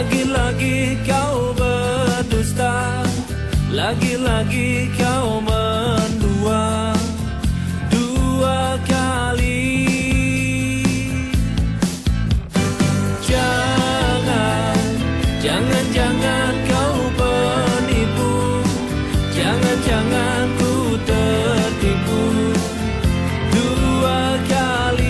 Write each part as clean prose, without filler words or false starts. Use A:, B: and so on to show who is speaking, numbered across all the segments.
A: Lagi-lagi kau berdusta, lagi-lagi kau mendua dua kali. Jangan kau penipu, jangan ku tertipu dua kali.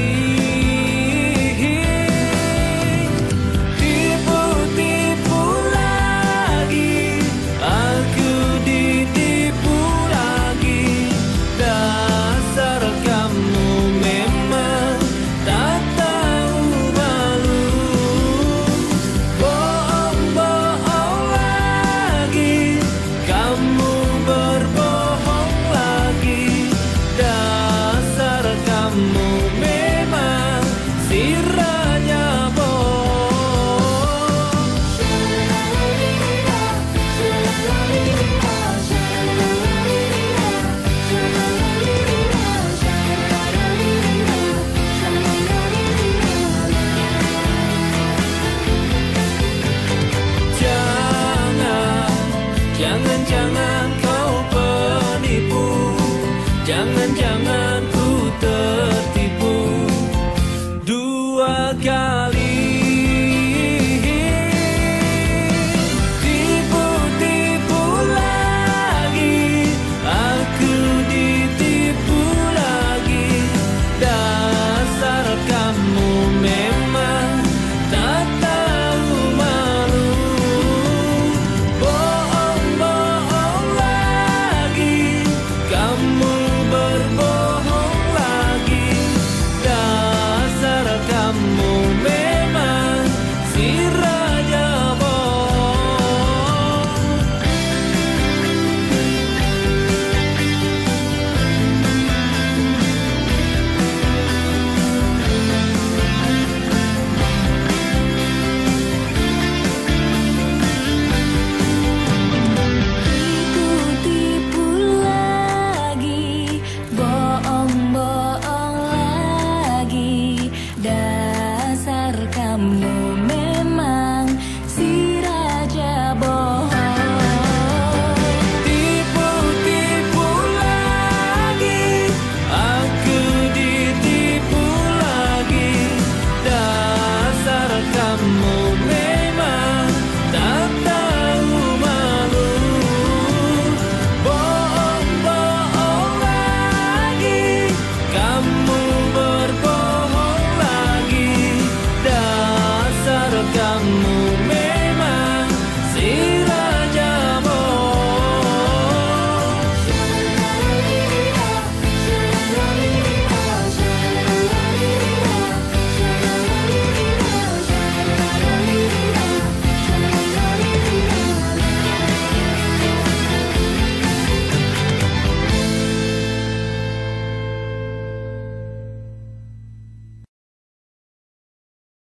A: Tipu-tipu lagi, aku ditipu lagi. Dasar kamu memang tak tahu malu. Bohong lagi, kamu berbohong lagi. Dasar kamu memang siranya bohong. Jangan kau penipu, jangan ku tertipu dua kali.